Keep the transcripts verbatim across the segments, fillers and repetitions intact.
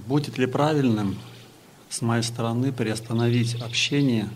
будет ли правильным с моей стороны приостановить общение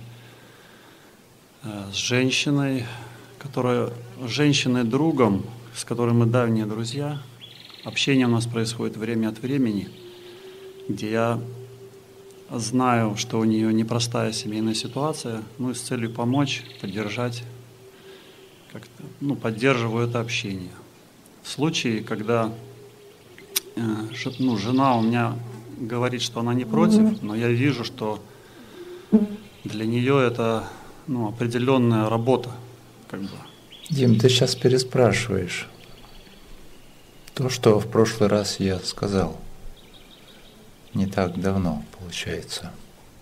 с женщиной, которая, женщиной-другом, с которой мы давние друзья. Общение у нас происходит время от времени, где я знаю, что у нее непростая семейная ситуация, ну и с целью помочь, поддержать, как-то, ну, поддерживаю это общение. В случае, когда э, ну, жена у меня говорит, что она не против, но я вижу, что для нее это, ну, определенная работа, как бы. Дим, ты сейчас переспрашиваешь то, что в прошлый раз я сказал. Не так давно, получается.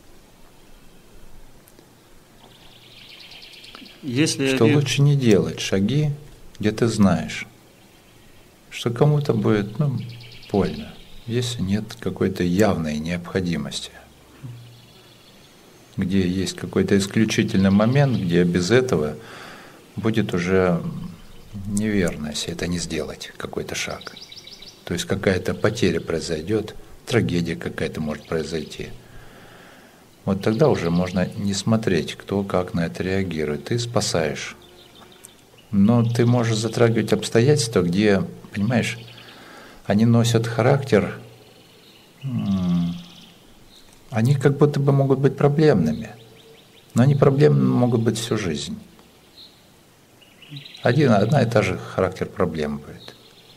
Если что я... лучше не делать шаги, где ты знаешь, что кому-то будет, ну, больно, если нет какой-то явной необходимости, где есть какой-то исключительный момент, где без этого будет уже неверно, если это не сделать, какой-то шаг. То есть какая-то потеря произойдет, трагедия какая-то может произойти. Вот тогда уже можно не смотреть, кто как на это реагирует. Ты спасаешь. Но ты можешь затрагивать обстоятельства, где, понимаешь, они носят характер, они как будто бы могут быть проблемными, но они проблемными могут быть всю жизнь. Один, одна и та же характер проблем будет.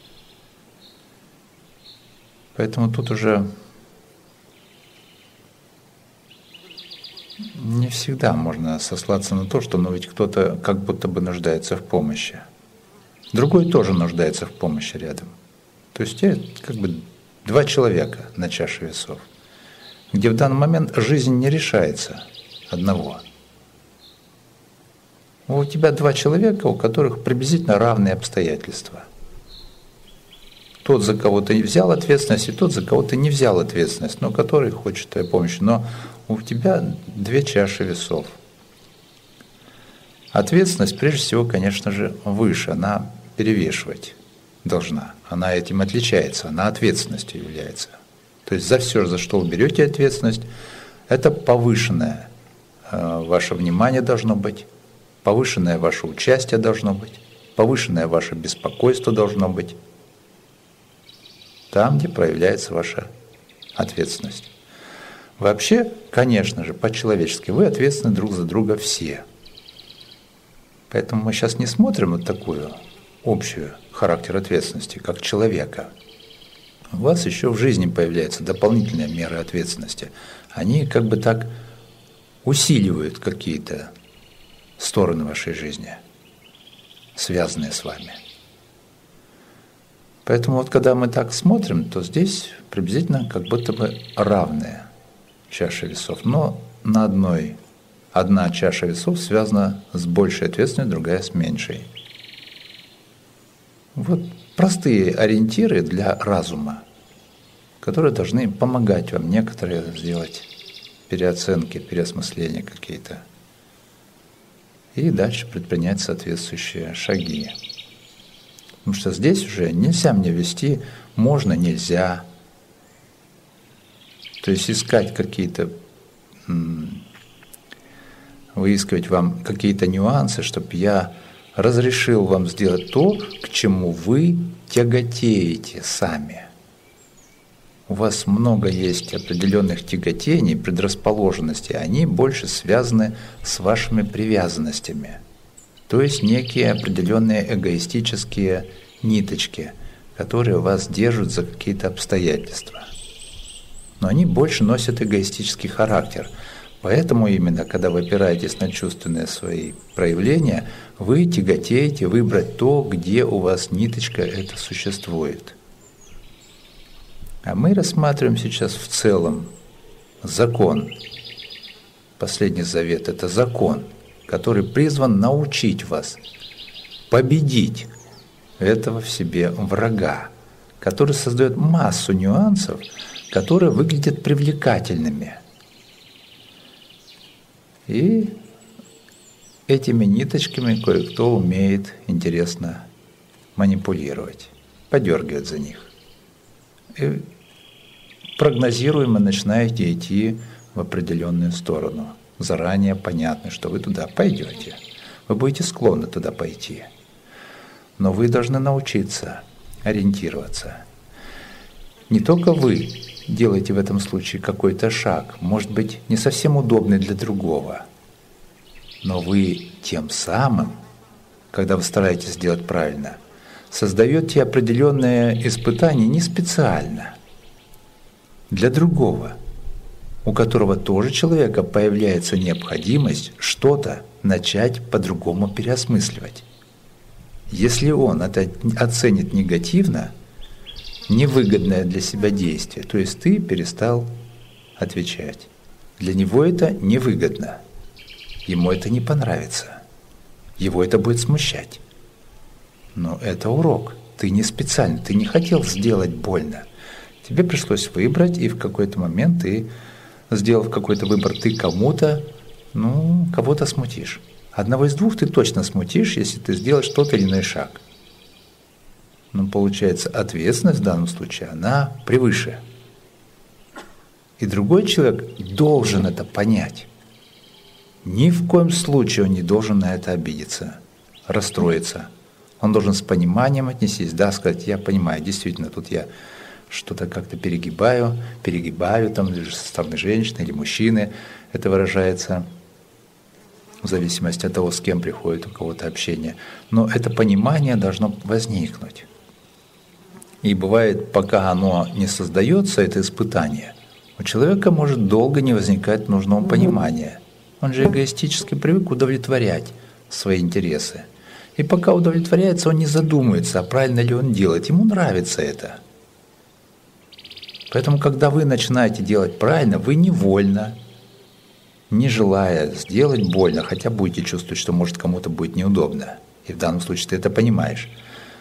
Поэтому тут уже не всегда можно сослаться на то, что ну, ведь кто-то как будто бы нуждается в помощи. Другой тоже нуждается в помощи рядом. То есть те как бы два человека на чаше весов, где в данный момент жизнь не решается одного. У тебя два человека, у которых приблизительно равные обстоятельства. Тот, за кого ты взял ответственность, и тот, за кого ты не взял ответственность, но который хочет твоей помощи. Но у тебя две чаши весов. Ответственность, прежде всего, конечно же, выше, она перевешивать должна. Она этим отличается, она ответственностью является. То есть за все, за что вы берете ответственность, это повышенное э, ваше внимание должно быть, повышенное ваше участие должно быть, повышенное ваше беспокойство должно быть. Там, где проявляется ваша ответственность. Вообще, конечно же, по-человечески, вы ответственны друг за друга все. Поэтому мы сейчас не смотрим вот такую общую характер ответственности, как человека. У вас еще в жизни появляются дополнительные меры ответственности. Они как бы так усиливают какие-то стороны вашей жизни, связанные с вами. Поэтому вот когда мы так смотрим, то здесь приблизительно как будто бы равные чаши весов. Но на одной, одна чаша весов связана с большей ответственностью, другая с меньшей. Вот простые ориентиры для разума, которые должны помогать вам некоторые сделать переоценки, переосмысления какие-то. И дальше предпринять соответствующие шаги. Потому что здесь уже нельзя мне вести можно, нельзя. То есть искать какие-то, выискивать вам какие-то нюансы, чтобы я разрешил вам сделать то, к чему вы тяготеете сами. У вас много есть определенных тяготений, предрасположенностей, они больше связаны с вашими привязанностями. То есть некие определенные эгоистические ниточки, которые вас держат за какие-то обстоятельства. Но они больше носят эгоистический характер. Поэтому именно, когда вы опираетесь на чувственные свои проявления, вы тяготеете выбрать то, где у вас ниточка эта существует. А мы рассматриваем сейчас в целом закон. Последний завет – это закон, который призван научить вас победить этого в себе врага, который создает массу нюансов, которые выглядят привлекательными. И этими ниточками кое-кто умеет интересно манипулировать, подергивать за них. И прогнозируемо начинаете идти в определенную сторону. Заранее понятно, что вы туда пойдете. Вы будете склонны туда пойти. Но вы должны научиться ориентироваться. Не только вы делаете в этом случае какой-то шаг, может быть, не совсем удобный для другого, но вы тем самым, когда вы стараетесь сделать правильно, создаете определенные испытания не специально, для другого, у которого тоже человека появляется необходимость что-то начать по-другому переосмысливать. Если он это оценит негативно, невыгодное для себя действие, то есть ты перестал отвечать. Для него это невыгодно, ему это не понравится, его это будет смущать. Но это урок, ты не специально, ты не хотел сделать больно. Тебе пришлось выбрать, и в какой-то момент ты, сделав какой-то выбор, ты кому-то, ну, кого-то смутишь. Одного из двух ты точно смутишь, если ты сделаешь тот или иной шаг. Но получается, ответственность в данном случае, она превыше. И другой человек должен это понять. Ни в коем случае он не должен на это обидеться, расстроиться. Он должен с пониманием отнестись, да, сказать: я понимаю, действительно, тут я что-то как-то перегибаю, перегибаю там со стороны женщины или мужчины, это выражается в зависимости от того, с кем приходит у кого-то общение. Но это понимание должно возникнуть. И бывает, пока оно не создается, это испытание, у человека может долго не возникать нужного понимания. Он же эгоистически привык удовлетворять свои интересы. И пока удовлетворяется, он не задумывается, а правильно ли он делает. Ему нравится это. Поэтому, когда вы начинаете делать правильно, вы невольно, не желая сделать больно, хотя будете чувствовать, что может кому-то будет неудобно. И в данном случае ты это понимаешь.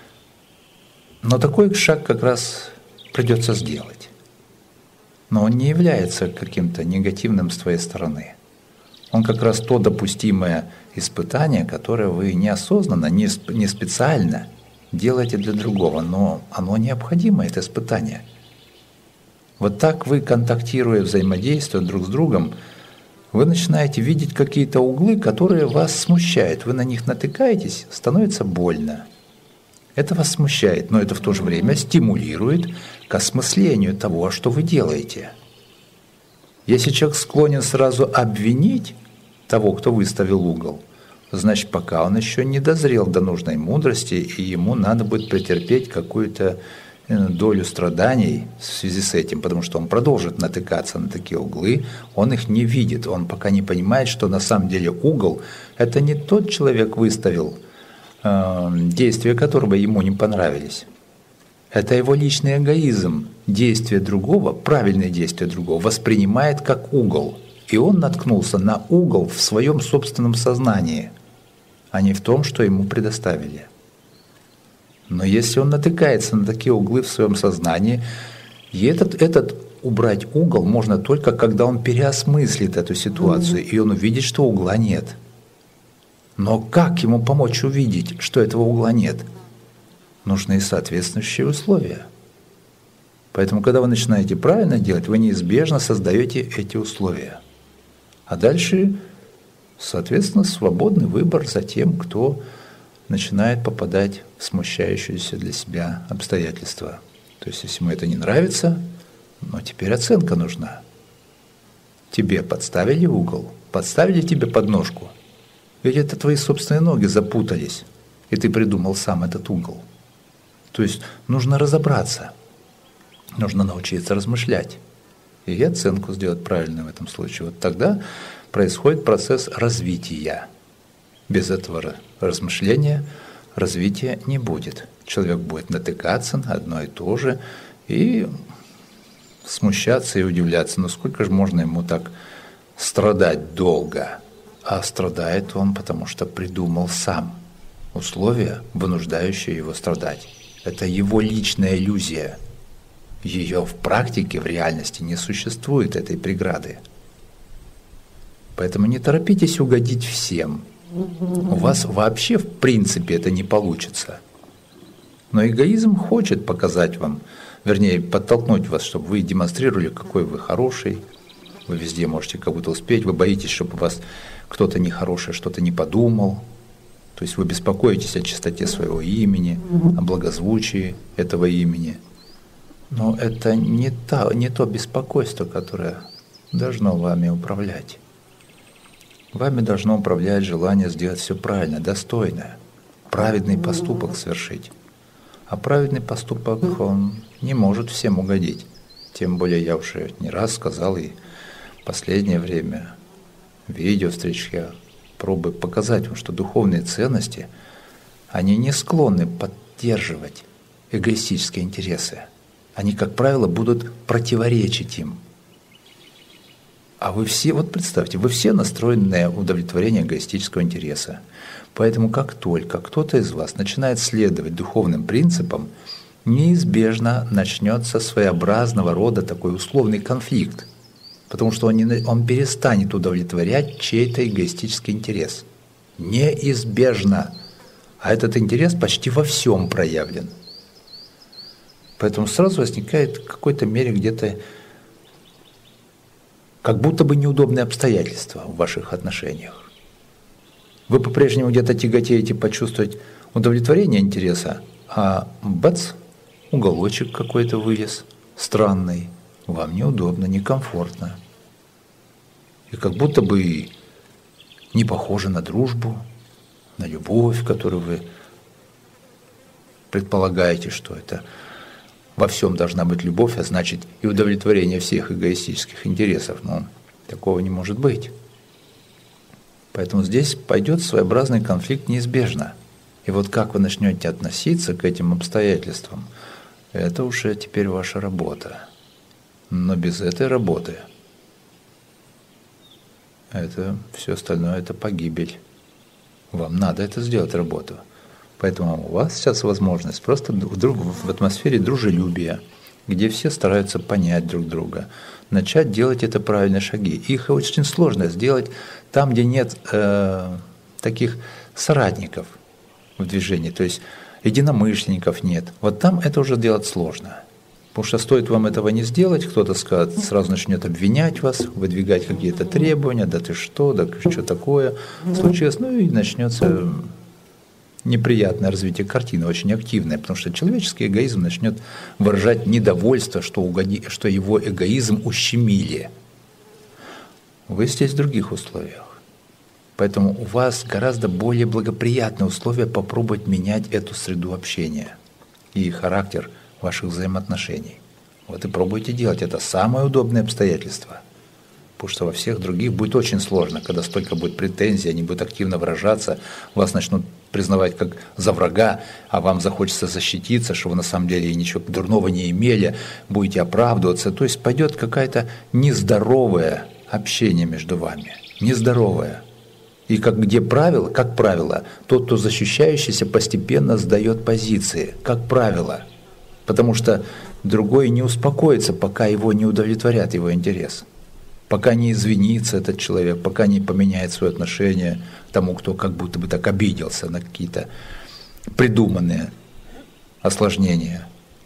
Но такой шаг как раз придется сделать. Но он не является каким-то негативным с твоей стороны. Он как раз то допустимое испытание, которое вы неосознанно, не специально делаете для другого, но оно необходимо, это испытание. Вот так вы, контактируя, взаимодействуя друг с другом, вы начинаете видеть какие-то углы, которые вас смущают. Вы на них натыкаетесь, становится больно. Это вас смущает, но это в то же время стимулирует к осмыслению того, что вы делаете. Если человек склонен сразу обвинить того, кто выставил угол, значит, пока он еще не дозрел до нужной мудрости, и ему надо будет претерпеть какую-то долю страданий в связи с этим, потому что он продолжит натыкаться на такие углы, он их не видит, он пока не понимает, что на самом деле угол – это не тот человек выставил, э, действия которого ему не понравились. Это его личный эгоизм, действие другого, правильное действие другого воспринимает как угол, и он наткнулся на угол в своем собственном сознании, а не в том, что ему предоставили. Но если он натыкается на такие углы в своем сознании, и этот, этот убрать угол можно только, когда он переосмыслит эту ситуацию, и он увидит, что угла нет. Но как ему помочь увидеть, что этого угла нет? Нужны соответствующие условия. Поэтому, когда вы начинаете правильно делать, вы неизбежно создаете эти условия. А дальше, соответственно, свободный выбор за тем, кто начинает попадать в смущающиеся для себя обстоятельства. То есть, если ему это не нравится, но теперь оценка нужна. Тебе подставили угол, подставили тебе подножку. Ведь это твои собственные ноги запутались, и ты придумал сам этот угол. То есть, нужно разобраться, нужно научиться размышлять и оценку сделать правильную в этом случае. Вот тогда происходит процесс развития. Без этого размышления развития не будет. Человек будет натыкаться на одно и то же и смущаться и удивляться. Но сколько же можно ему так страдать долго? А страдает он, потому что придумал сам условия, вынуждающие его страдать. Это его личная иллюзия. Ее в практике, в реальности не существует, этой преграды. Поэтому не торопитесь угодить всем. У вас вообще в принципе это не получится. Но эгоизм хочет показать вам вернее, подтолкнуть вас, чтобы вы демонстрировали, какой вы хороший, вы везде можете как будто успеть, вы боитесь, чтобы у вас кто-то нехорошее что-то не подумал, то есть вы беспокоитесь о чистоте своего имени, о благозвучии этого имени. Но это не то, не то беспокойство, которое должно вами управлять. Вами должно управлять желание сделать все правильно, достойно, праведный поступок совершить. А праведный поступок, он не может всем угодить. Тем более я уже не раз сказал, и в последнее время в видео встречах я пробую показать вам, что духовные ценности, они не склонны поддерживать эгоистические интересы. Они, как правило, будут противоречить им. А вы все, вот представьте, вы все настроены на удовлетворение эгоистического интереса. Поэтому как только кто-то из вас начинает следовать духовным принципам, неизбежно начнется своеобразного рода такой условный конфликт, потому что он, не, он перестанет удовлетворять чей-то эгоистический интерес. Неизбежно. А этот интерес почти во всем проявлен. Поэтому сразу возникает в какой-то мере где-то как будто бы неудобные обстоятельства в ваших отношениях. Вы по-прежнему где-то тяготеете почувствовать удовлетворение интереса, а бац, уголочек какой-то вылез, странный, вам неудобно, некомфортно. И как будто бы не похоже на дружбу, на любовь, которую вы предполагаете, что это во всем должна быть любовь, а значит и удовлетворение всех эгоистических интересов. Но такого не может быть. Поэтому здесь пойдет своеобразный конфликт неизбежно. И вот как вы начнете относиться к этим обстоятельствам, это уже теперь ваша работа. Но без этой работы это все остальное – это погибель. Вам надо это сделать, работу. Поэтому у вас сейчас возможность просто вдруг в атмосфере дружелюбия, где все стараются понять друг друга, начать делать это правильные шаги. Их очень сложно сделать там, где нет э, таких соратников в движении, то есть единомышленников нет. Вот там это уже делать сложно. Потому что стоит вам этого не сделать, кто-то скажет, сразу начнет обвинять вас, выдвигать какие-то требования, да ты что, да что такое случилось, ну и начнется неприятное развитие картины, очень активное, потому что человеческий эгоизм начнет выражать недовольство, что, угоди, что его эгоизм ущемили. Вы здесь в других условиях. Поэтому у вас гораздо более благоприятные условия попробовать менять эту среду общения и характер ваших взаимоотношений. Вот и пробуйте делать. Это самое удобное обстоятельство. Потому что во всех других будет очень сложно, когда столько будет претензий, они будут активно выражаться, вас начнут признавать как за врага, а вам захочется защититься, что вы на самом деле ничего дурного не имели, будете оправдываться. То есть пойдет какое-то нездоровое общение между вами. Нездоровое. И как где правило, как правило, тот, кто защищающийся, постепенно сдает позиции, как правило. Потому что другой не успокоится, пока его не удовлетворят его интерес. Пока не извинится этот человек, пока не поменяет свое отношение к тому, кто как будто бы так обиделся на какие-то придуманные осложнения.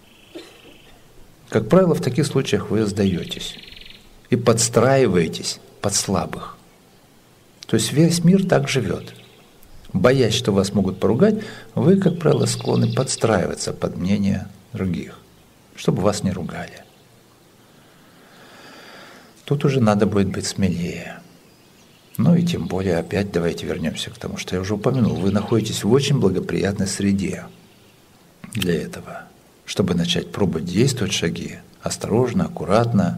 Как правило, в таких случаях вы сдаетесь и подстраиваетесь под слабых. То есть весь мир так живет. Боясь, что вас могут поругать, вы, как правило, склонны подстраиваться под мнение других, чтобы вас не ругали. Тут уже надо будет быть смелее. Ну и тем более, опять давайте вернемся к тому, что я уже упомянул. Вы находитесь в очень благоприятной среде для этого, чтобы начать пробовать действовать шаги осторожно, аккуратно,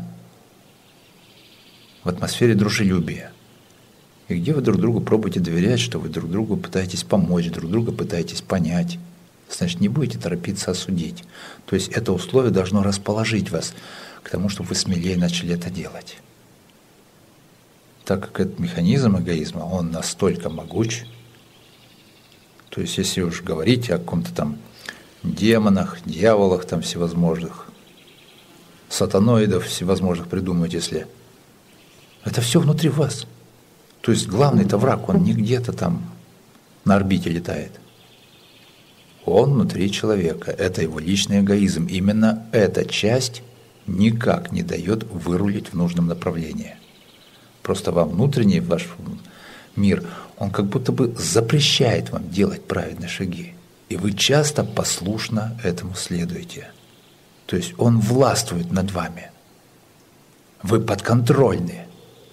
в атмосфере дружелюбия. И где вы друг другу пробуете доверять, что вы друг другу пытаетесь помочь, друг друга пытаетесь понять. Значит, не будете торопиться осудить. То есть это условие должно расположить вас к тому, чтобы вы смелее начали это делать. Так как этот механизм эгоизма, он настолько могуч, то есть если уж говорить о каком-то там демонах, дьяволах там всевозможных, сатаноидов всевозможных придумать, если это все внутри вас. То есть главный-то враг, он не где-то там на орбите летает. Он внутри человека. Это его личный эгоизм. Именно эта часть никак не дает вырулить в нужном направлении. Просто вам внутренний ваш мир, он как будто бы запрещает вам делать правильные шаги. И вы часто послушно этому следуете. То есть он властвует над вами. Вы подконтрольны.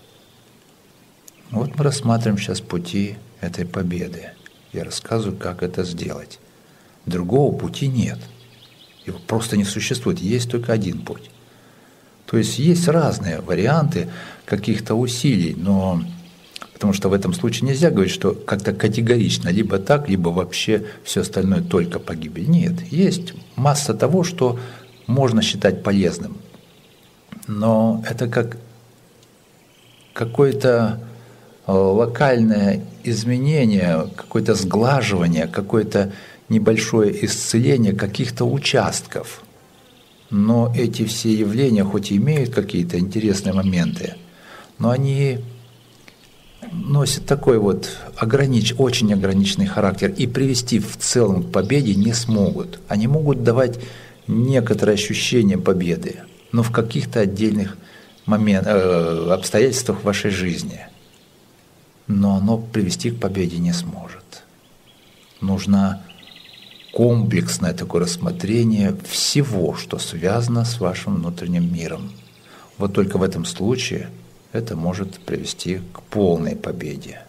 Вот мы рассматриваем сейчас пути этой победы. Я рассказываю, как это сделать. Другого пути нет. Его просто не существует. Есть только один путь. То есть есть разные варианты каких-то усилий, но потому что в этом случае нельзя говорить, что как-то категорично либо так, либо вообще все остальное только погибель. Нет, есть масса того, что можно считать полезным. Но это как какое-то локальное изменение, какое-то сглаживание, какое-то небольшое исцеление каких-то участков. Но эти все явления, хоть и имеют какие-то интересные моменты, но они носят такой вот огранич, очень ограниченный характер и привести в целом к победе не смогут. Они могут давать некоторое ощущение победы, но в каких-то отдельных момент, э, обстоятельствах вашей жизни. Но оно привести к победе не сможет. Нужно комплексное такое рассмотрение всего, что связано с вашим внутренним миром. Вот только в этом случае это может привести к полной победе.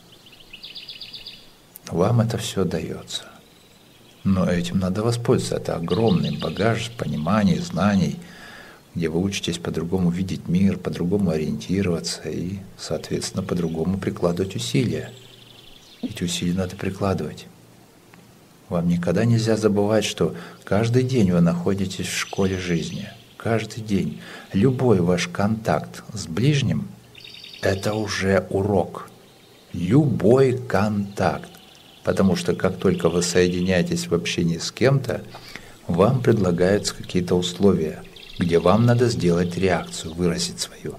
Вам это все дается. Но этим надо воспользоваться. Это огромный багаж пониманий, знаний, где вы учитесь по-другому видеть мир, по-другому ориентироваться и, соответственно, по-другому прикладывать усилия. Эти усилия надо прикладывать. Вам никогда нельзя забывать, что каждый день вы находитесь в школе жизни. Каждый день. Любой ваш контакт с ближним – это уже урок. Любой контакт. Потому что как только вы соединяетесь в общении с кем-то, вам предлагаются какие-то условия, где вам надо сделать реакцию, выразить свою.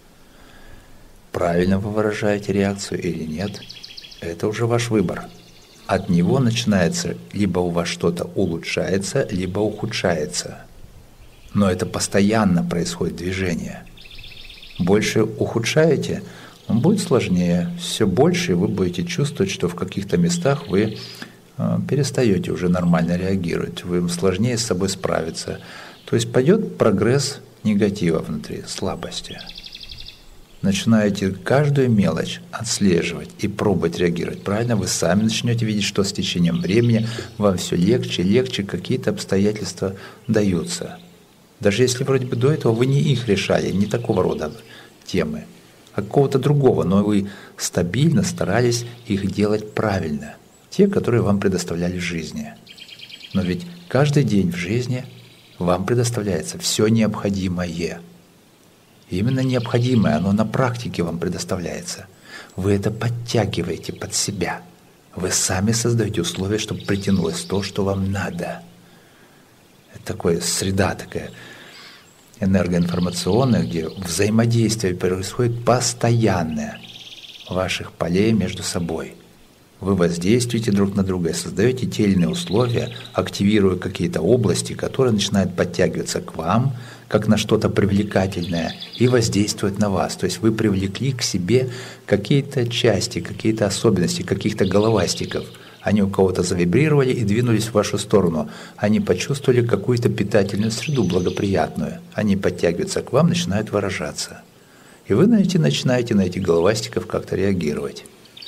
Правильно вы выражаете реакцию или нет – это уже ваш выбор. От него начинается, либо у вас что-то улучшается, либо ухудшается. Но это постоянно происходит движение. Больше ухудшаете, будет сложнее. Все больше вы будете чувствовать, что в каких-то местах вы э, перестаете уже нормально реагировать. Вы сложнее с собой справиться. То есть пойдет прогресс негатива внутри, слабости. Начинаете каждую мелочь отслеживать и пробовать реагировать правильно, вы сами начнете видеть, что с течением времени вам все легче, легче, какие-то обстоятельства даются. Даже если вроде бы до этого вы не их решали, не такого рода темы, а какого-то другого, но вы стабильно старались их делать правильно, те, которые вам предоставляли в жизни. Но ведь каждый день в жизни вам предоставляется все необходимое. Именно необходимое, оно на практике вам предоставляется. Вы это подтягиваете под себя. Вы сами создаете условия, чтобы притянулось то, что вам надо. Это такая среда такая энергоинформационная, где взаимодействие происходит постоянное ваших полей между собой. Вы воздействуете друг на друга и создаете те или иные условия, активируя какие-то области, которые начинают подтягиваться к вам, как на что-то привлекательное, и воздействовать на вас. То есть вы привлекли к себе какие-то части, какие-то особенности, каких-то головастиков. Они у кого-то завибрировали и двинулись в вашу сторону. Они почувствовали какую-то питательную среду, благоприятную. Они подтягиваются к вам, начинают выражаться. И вы начинаете на этих головастиков как-то реагировать.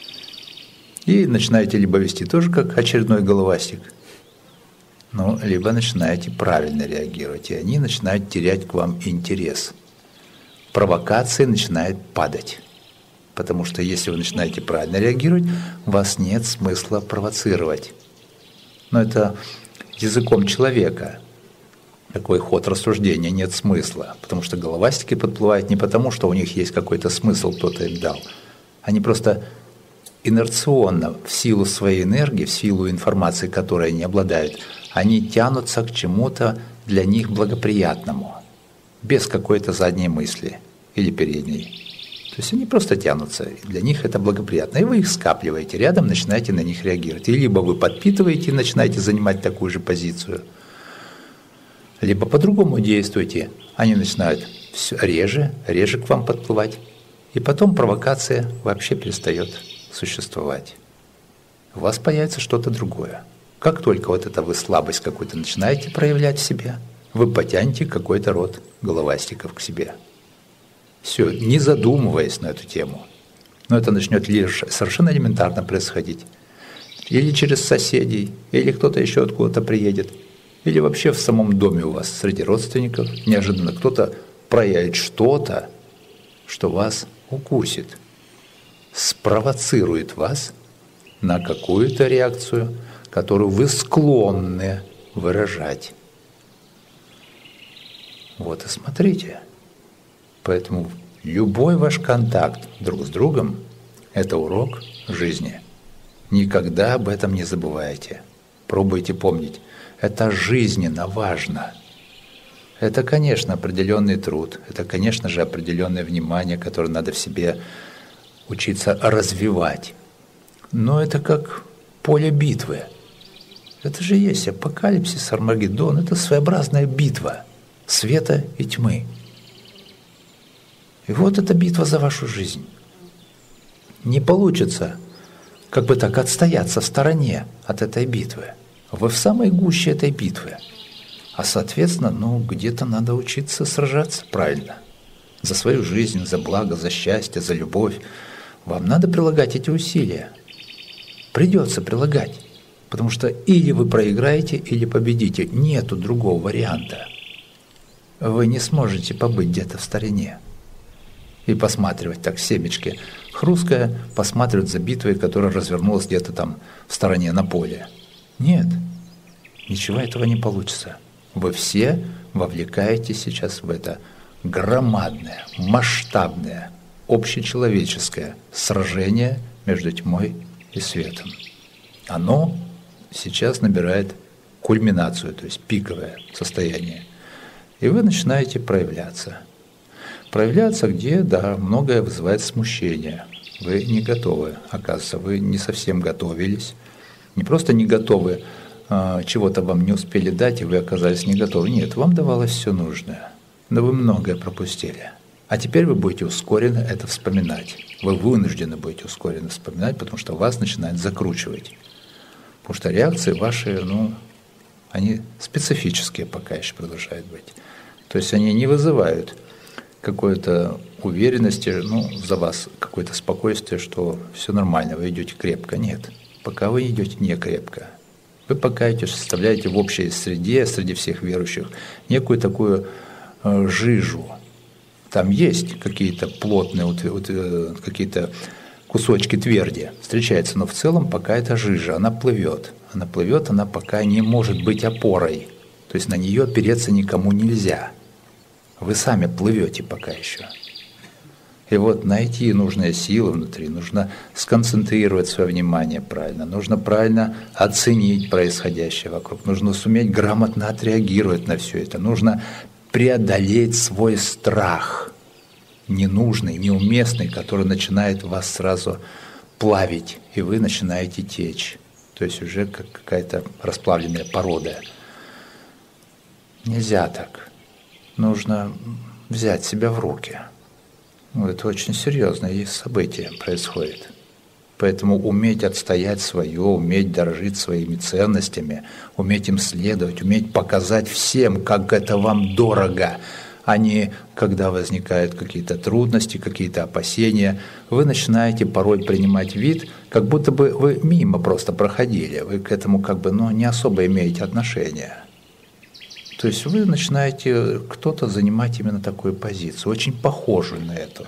И начинаете либо вести тоже как очередной головастик, ну, либо начинаете правильно реагировать, и они начинают терять к вам интерес. Провокация начинает падать. Потому что если вы начинаете правильно реагировать, у вас нет смысла провоцировать. Но это языком человека. Такой ход рассуждения, нет смысла. Потому что головастики подплывают не потому, что у них есть какой-то смысл, кто-то им дал. Они просто инерционно, в силу своей энергии, в силу информации, которой они обладают, они тянутся к чему-то для них благоприятному, без какой-то задней мысли или передней. То есть они просто тянутся, и для них это благоприятно. И вы их скапливаете, рядом начинаете на них реагировать. И либо вы подпитываете и начинаете занимать такую же позицию, либо по-другому действуете. Они начинают все реже, реже к вам подплывать. И потом провокация вообще перестает существовать. У вас появится что-то другое. Как только вот это вы слабость какую-то начинаете проявлять в себе, вы потянете какой-то род головастиков к себе. Все, не задумываясь на эту тему. Но это начнет лишь совершенно элементарно происходить. Или через соседей, или кто-то еще откуда-то приедет, или вообще в самом доме у вас среди родственников неожиданно кто-то проявит что-то, что вас укусит, спровоцирует вас на какую-то реакцию, которую вы склонны выражать. Вот и смотрите. Поэтому любой ваш контакт друг с другом – это урок жизни. Никогда об этом не забывайте. Пробуйте помнить. Это жизненно важно. Это, конечно, определенный труд. Это, конечно же, определенное внимание, которое надо в себе учиться развивать. Но это как поле битвы. Это же есть апокалипсис, Армагеддон. Это своеобразная битва света и тьмы. И вот эта битва за вашу жизнь. Не получится, как бы так, отстояться в стороне от этой битвы. Вы в самой гуще этой битвы. А соответственно, ну, где-то надо учиться сражаться правильно. За свою жизнь, за благо, за счастье, за любовь. Вам надо прилагать эти усилия. Придется прилагать. Потому что или вы проиграете, или победите. Нету другого варианта. Вы не сможете побыть где-то в стороне и посматривать так семечки. Хрусткая посматривать за битвой, которая развернулась где-то там в стороне на поле. Нет, ничего этого не получится. Вы все вовлекаетесь сейчас в это громадное, масштабное, общечеловеческое сражение между тьмой и светом. Оно сейчас набирает кульминацию, то есть пиковое состояние. И вы начинаете проявляться. Проявляться где, да, многое вызывает смущение. Вы не готовы, оказывается, вы не совсем готовились. Не просто не готовы, а, чего-то вам не успели дать, и вы оказались не готовы. Нет, вам давалось все нужное, но вы многое пропустили. А теперь вы будете ускоренно это вспоминать. Вы вынуждены будете ускоренно вспоминать, потому что вас начинает закручивать. Потому что реакции ваши, ну, они специфические пока еще продолжают быть. То есть они не вызывают какой-то уверенности, ну, за вас какое-то спокойствие, что все нормально, вы идете крепко. Нет, пока вы идете не крепко. Вы пока идете, составляете в общей среде, среди всех верующих, некую такую э, жижу. Там есть какие-то плотные, вот, вот, э, какие-то кусочки тверди, встречаются, но в целом пока это жижа, она плывет. Она плывет, она пока не может быть опорой. То есть на нее опереться никому нельзя. Вы сами плывете пока еще. И вот найти нужные силы внутри, нужно сконцентрировать свое внимание правильно, нужно правильно оценить происходящее вокруг, нужно суметь грамотно отреагировать на все это, нужно преодолеть свой страх, ненужный, неуместный, который начинает вас сразу плавить, и вы начинаете течь. То есть уже как какая-то расплавленная порода. Нельзя так. Нужно взять себя в руки. Это очень серьезное событие происходит. Поэтому уметь отстоять свое, уметь дорожить своими ценностями, уметь им следовать, уметь показать всем, как это вам дорого, а не когда возникают какие-то трудности, какие-то опасения, вы начинаете порой принимать вид, как будто бы вы мимо просто проходили, вы к этому как бы ну, не особо имеете отношения. То есть вы начинаете кто-то занимать именно такую позицию, очень похожую на эту.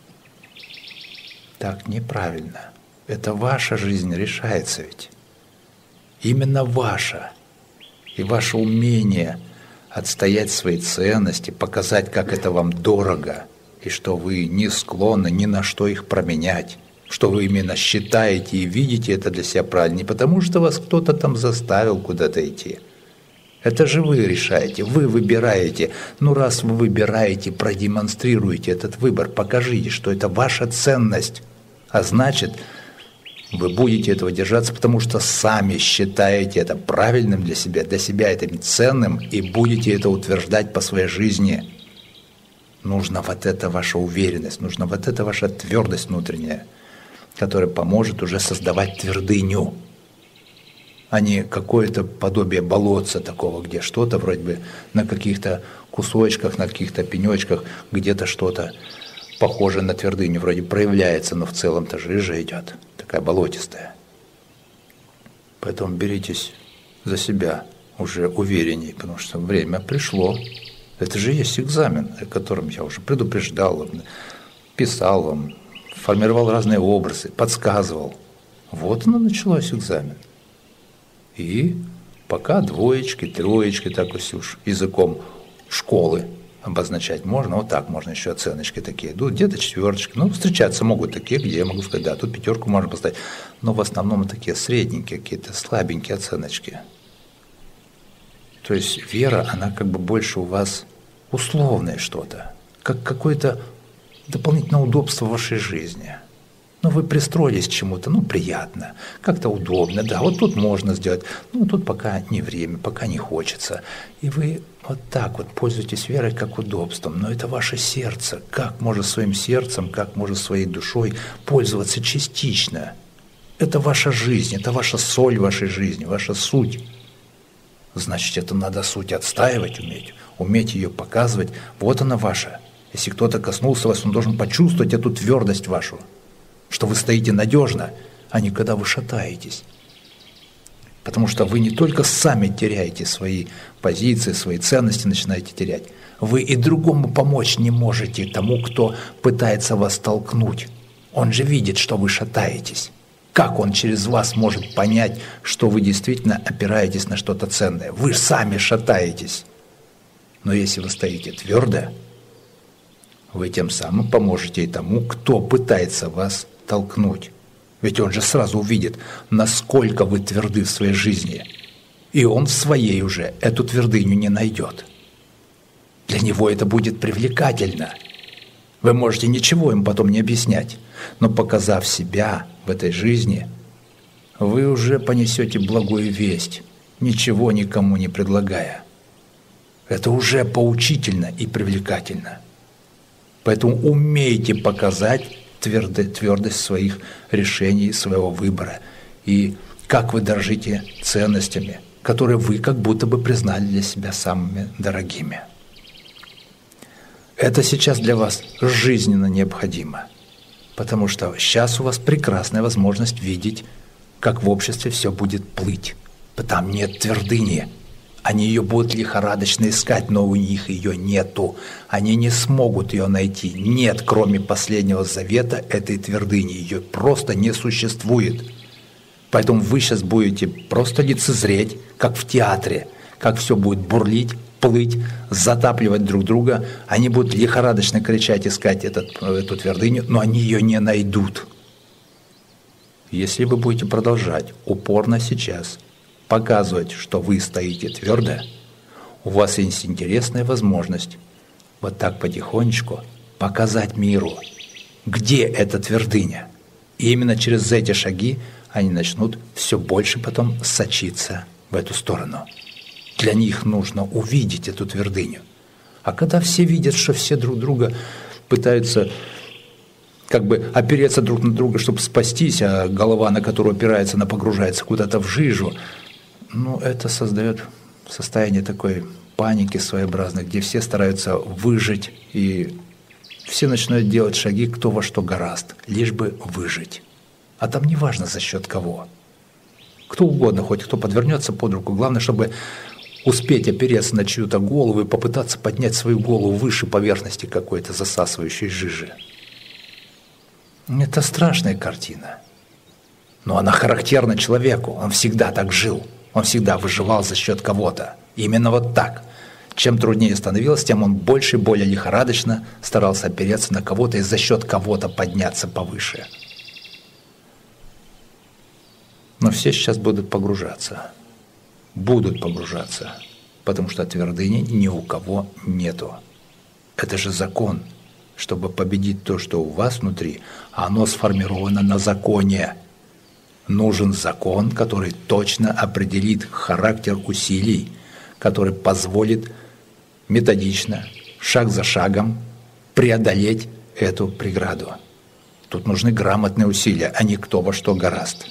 Так неправильно. Это ваша жизнь решается ведь. Именно ваша. И ваше умение отстоять свои ценности, показать, как это вам дорого, и что вы не склонны ни на что их променять, что вы именно считаете и видите это для себя правильно, не потому что вас кто-то там заставил куда-то идти. Это же вы решаете, вы выбираете. Ну, раз вы выбираете, продемонстрируйте этот выбор, покажите, что это ваша ценность. А значит, вы будете этого держаться, потому что сами считаете это правильным для себя, для себя это ценным, и будете это утверждать по своей жизни. Нужна вот эта ваша уверенность, нужна вот эта ваша твердость внутренняя, которая поможет уже создавать твердыню, а не какое-то подобие болотца такого, где что-то вроде бы на каких-то кусочках, на каких-то пенечках, где-то что-то похожее на твердыню вроде проявляется, но в целом-то жижа идет, такая болотистая. Поэтому беритесь за себя уже уверенней, потому что время пришло. Это же есть экзамен, о котором я уже предупреждал, писал вам, формировал разные образы, подсказывал. Вот оно началось, экзамен. И пока двоечки, троечки, так уж языком школы обозначать можно, вот так можно еще оценочки такие идут, где-то четверочки, ну, встречаться могут такие, где я могу сказать, да, тут пятерку можно поставить, но в основном такие средненькие, какие-то слабенькие оценочки. То есть вера, она как бы больше у вас условное что-то, как какое-то дополнительное удобство в вашей жизни. Ну, вы пристроились к чему-то, ну, приятно, как-то удобно, да, вот тут можно сделать, ну, тут пока не время, пока не хочется. И вы вот так вот пользуетесь верой как удобством, но это ваше сердце. Как может своим сердцем, как может своей душой пользоваться частично? Это ваша жизнь, это ваша соль вашей жизни, ваша суть. Значит, это надо суть отстаивать уметь, уметь ее показывать. Вот она ваша. Если кто-то коснулся вас, он должен почувствовать эту твердость вашу, что вы стоите надежно, а не когда вы шатаетесь. Потому что вы не только сами теряете свои позиции, свои ценности начинаете терять, вы и другому помочь не можете тому, кто пытается вас толкнуть. Он же видит, что вы шатаетесь. Как он через вас может понять, что вы действительно опираетесь на что-то ценное? Вы сами шатаетесь. Но если вы стоите твердо, вы тем самым поможете и тому, кто пытается вас толкнуть. Ведь он же сразу увидит, насколько вы тверды в своей жизни. И он в своей уже эту твердыню не найдет. Для него это будет привлекательно. Вы можете ничего им потом не объяснять, но показав себя в этой жизни, вы уже понесете благую весть, ничего никому не предлагая. Это уже поучительно и привлекательно. Поэтому умейте показать твердость своих решений, своего выбора. И как вы дорожите ценностями, которые вы как будто бы признали для себя самыми дорогими. Это сейчас для вас жизненно необходимо, потому что сейчас у вас прекрасная возможность видеть, как в обществе все будет плыть. Там нет твердыни. Они ее будут лихорадочно искать, но у них ее нету. Они не смогут ее найти. Нет, кроме последнего завета, этой твердыни. Ее просто не существует. Поэтому вы сейчас будете просто лицезреть, как в театре, как все будет бурлить, плыть, затапливать друг друга. Они будут лихорадочно кричать, искать этот, эту твердыню, но они ее не найдут. Если вы будете продолжать упорно сейчас показывать, что вы стоите твердо, у вас есть интересная возможность вот так потихонечку показать миру, где эта твердыня. И именно через эти шаги они начнут все больше потом сочиться в эту сторону. Для них нужно увидеть эту твердыню. А когда все видят, что все друг друга пытаются как бы опереться друг на друга, чтобы спастись, а голова, на которую опирается, она погружается куда-то в жижу, ну, это создает состояние такой паники своеобразной, где все стараются выжить, и все начинают делать шаги кто во что горазд, лишь бы выжить. А там не важно за счет кого. Кто угодно, хоть кто подвернется под руку, главное, чтобы успеть опереться на чью-то голову и попытаться поднять свою голову выше поверхности какой-то засасывающей жижи. Это страшная картина. Но она характерна человеку, он всегда так жил. Он всегда выживал за счет кого-то. Именно вот так. Чем труднее становилось, тем он больше и более лихорадочно старался опереться на кого-то и за счет кого-то подняться повыше. Но все сейчас будут погружаться. Будут погружаться. потому что твердыни ни у кого нету. Это же закон. Чтобы победить то, что у вас внутри, оно сформировано на законе. Нужен закон, который точно определит характер усилий, который позволит методично, шаг за шагом преодолеть эту преграду. Тут нужны грамотные усилия, а не кто во что горазд.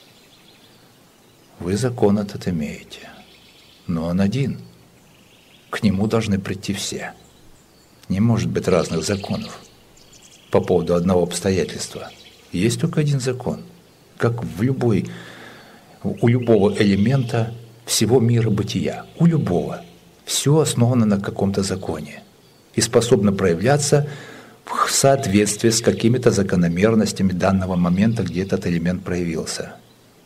Вы закон этот имеете, но он один. К нему должны прийти все. Не может быть разных законов по поводу одного обстоятельства. Есть только один закон. Как в любой, у любого элемента всего мира бытия. У любого. Все основано на каком-то законе. И способно проявляться в соответствии с какими-то закономерностями данного момента, где этот элемент проявился.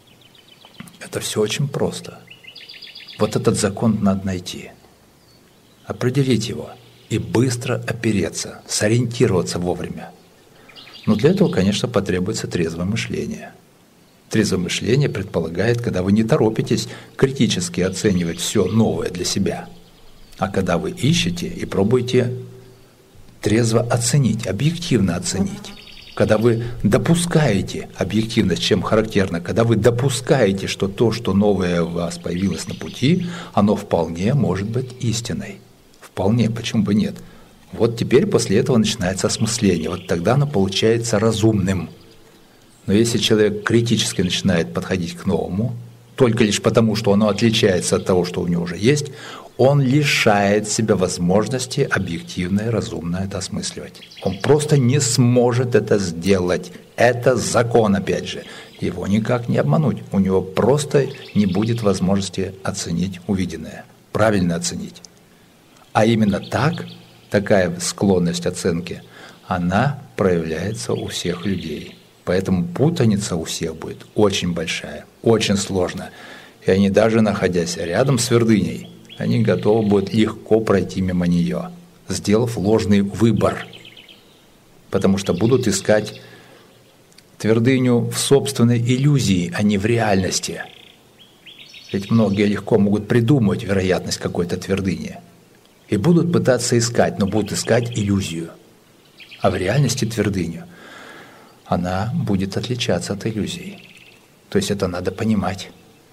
Это все очень просто. Вот этот закон надо найти. Определить его. И быстро опереться, сориентироваться вовремя. Но для этого, конечно, потребуется трезвое мышление. Трезвое мышление предполагает, когда вы не торопитесь критически оценивать все новое для себя, а когда вы ищете и пробуете трезво оценить, объективно оценить. Когда вы допускаете объективность, чем характерно, когда вы допускаете, что то, что новое у вас появилось на пути, оно вполне может быть истиной. Вполне, почему бы нет? Вот теперь после этого начинается осмысление. Вот тогда оно получается разумным. Но если человек критически начинает подходить к новому, только лишь потому, что оно отличается от того, что у него уже есть, он лишает себя возможности объективно и разумно это осмысливать. Он просто не сможет это сделать. Это закон, опять же. Его никак не обмануть. У него просто не будет возможности оценить увиденное, правильно оценить. А именно так, такая склонность оценки, она проявляется у всех людей. Поэтому путаница у всех будет очень большая, очень сложная. И они даже находясь рядом с твердыней, они готовы будут легко пройти мимо нее, сделав ложный выбор. Потому что будут искать твердыню в собственной иллюзии, а не в реальности. Ведь многие легко могут придумать вероятность какой-то твердыни. И будут пытаться искать, но будут искать иллюзию. А в реальности твердыню она будет отличаться от иллюзии. То есть это надо понимать.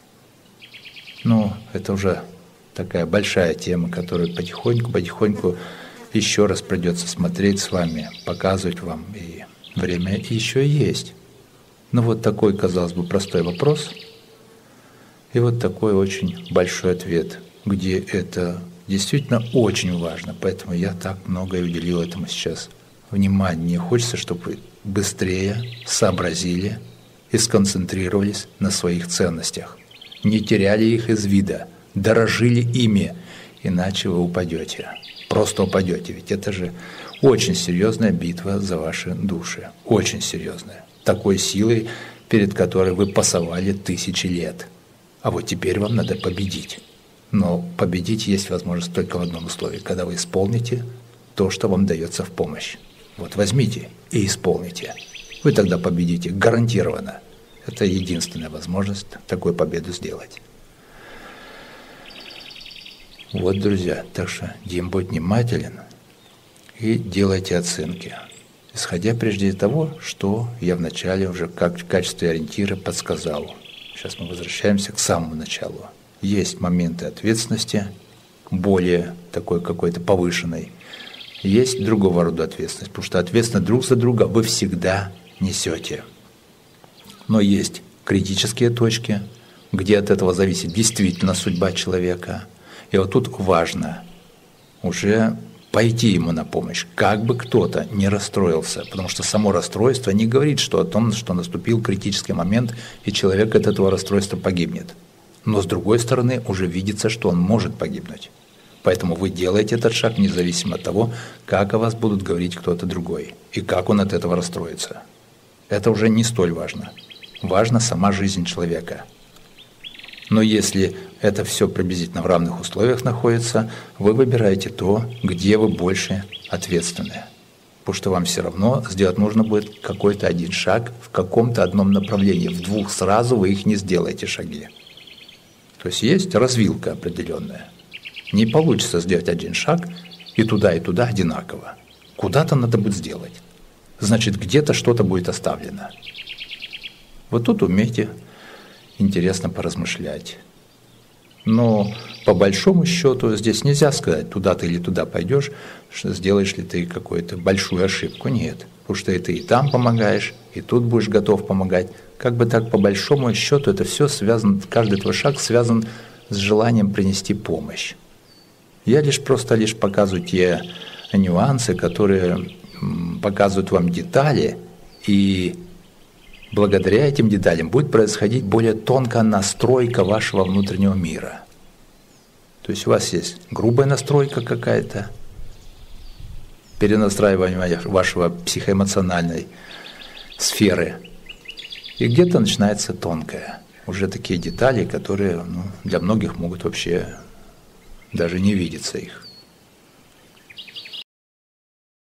Но это уже такая большая тема, которую потихоньку-потихоньку еще раз придется смотреть с вами, показывать вам. И время еще есть. Но вот такой, казалось бы, простой вопрос. И вот такой очень большой ответ, где это действительно очень важно, поэтому я так много и уделил этому сейчас внимания. Мне хочется, чтобы вы быстрее сообразили и сконцентрировались на своих ценностях, не теряли их из вида, дорожили ими, иначе вы упадете, просто упадете, ведь это же очень серьезная битва за ваши души, очень серьезная, такой силой, перед которой вы пасовали тысячи лет, а вот теперь вам надо победить. Но победить есть возможность только в одном условии, когда вы исполните то, что вам дается в помощь. Вот возьмите и исполните. Вы тогда победите гарантированно. Это единственная возможность такую победу сделать. Вот, друзья, так что Дим, будь внимателен и делайте оценки, исходя прежде того, что я вначале уже как в качестве ориентира подсказал. Сейчас мы возвращаемся к самому началу. Есть моменты ответственности, более такой какой-то повышенной. Есть другого рода ответственность, потому что ответственность друг за друга вы всегда несете. Но есть критические точки, где от этого зависит действительно судьба человека. И вот тут важно уже пойти ему на помощь, как бы кто-то не расстроился, потому что само расстройство не говорит что о том, что наступил критический момент, и человек от этого расстройства погибнет. Но с другой стороны уже видится, что он может погибнуть. Поэтому вы делаете этот шаг независимо от того, как о вас будут говорить кто-то другой и как он от этого расстроится. Это уже не столь важно. Важна сама жизнь человека. Но если это все приблизительно в равных условиях находится, вы выбираете то, где вы больше ответственны. Потому что вам все равно сделать нужно будет какой-то один шаг в каком-то одном направлении. В двух сразу вы их не сделаете шаги. То есть есть развилка определенная. Не получится сделать один шаг и туда, и туда одинаково. Куда-то надо будет сделать. Значит, где-то что-то будет оставлено. Вот тут умейте интересно поразмышлять. Но по большому счету здесь нельзя сказать, туда ты или туда пойдешь, что сделаешь ли ты какую-то большую ошибку. Нет, потому что ты и там помогаешь, и тут будешь готов помогать. Как бы так по большому счету это все связано, каждый твой шаг связан с желанием принести помощь. Я лишь просто лишь показываю те нюансы, которые показывают вам детали, и благодаря этим деталям будет происходить более тонкая настройка вашего внутреннего мира. То есть у вас есть грубая настройка какая-то, перенастраивание вашего психоэмоциональной сферы, и где-то начинается тонкая. Уже такие детали, которые ну, для многих могут вообще даже не видеться их.